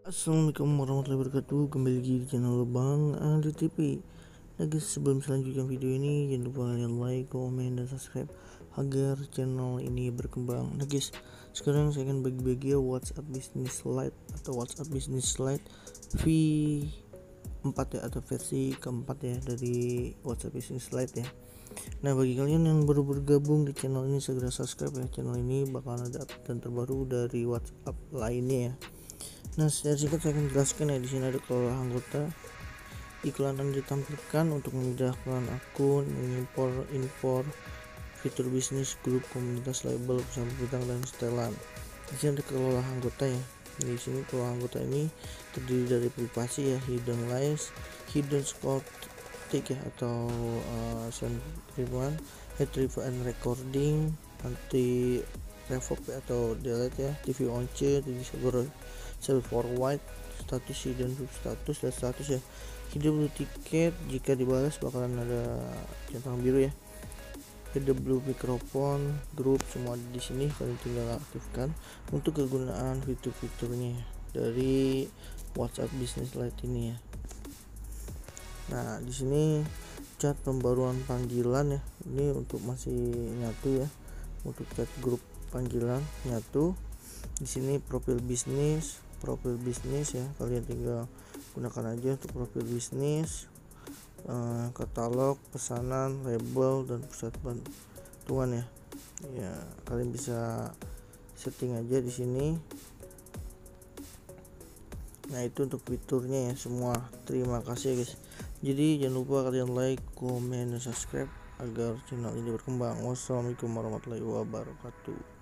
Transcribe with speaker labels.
Speaker 1: Assalamualaikum warahmatullahi wabarakatuh. Kembali lagi di channel Bang Andri TV. Nah guys, sebelum selanjutnya video ini jangan lupa kalian like, komen, dan subscribe agar channel ini berkembang. Nah guys, sekarang saya akan bagi-bagi WhatsApp Business Lite atau WhatsApp Business Lite V4 ya, atau versi keempat ya dari WhatsApp Business Lite ya. Nah bagi kalian yang baru bergabung di channel ini, segera subscribe ya. Channel ini bakalan ada update terbaru dari WhatsApp lainnya ya. Nah, secara singkat saya akan jelaskan ya. Di sini ada kelola anggota, iklan yang ditampilkan untuk memudahkan akun, mengimpor fitur bisnis, grup, komunitas, label, pesan bintang, dan setelan. Di sini ada kelola anggota ya. Di sini kelola anggota ini terdiri dari privasi ya, hidden list, hidden score tick ya, atau sentiment, retrieve and recording, anti revoke ya, atau delete ya, TV on C, save forward, status hidden status, dan status ya, hidden blue ticket. Jika dibalas bakalan ada centang biru ya. Hidden blue mikrofon, grup, semua di sini kalian tinggal aktifkan untuk kegunaan fitur-fiturnya dari WhatsApp Business Lite ini ya. Nah di sini chat pembaruan panggilan ya, ini untuk masih nyatu ya, untuk chat grup panggilan nyatu. Di sini profil bisnis ya, kalian tinggal gunakan aja untuk profil bisnis, katalog, pesanan, label, dan pusat bantuan ya. Ya kalian bisa setting aja di sini. Nah itu untuk fiturnya ya semua. Terima kasih guys. Jadi jangan lupa kalian like, komen, dan subscribe agar channel ini berkembang. Wassalamualaikum warahmatullahi wabarakatuh.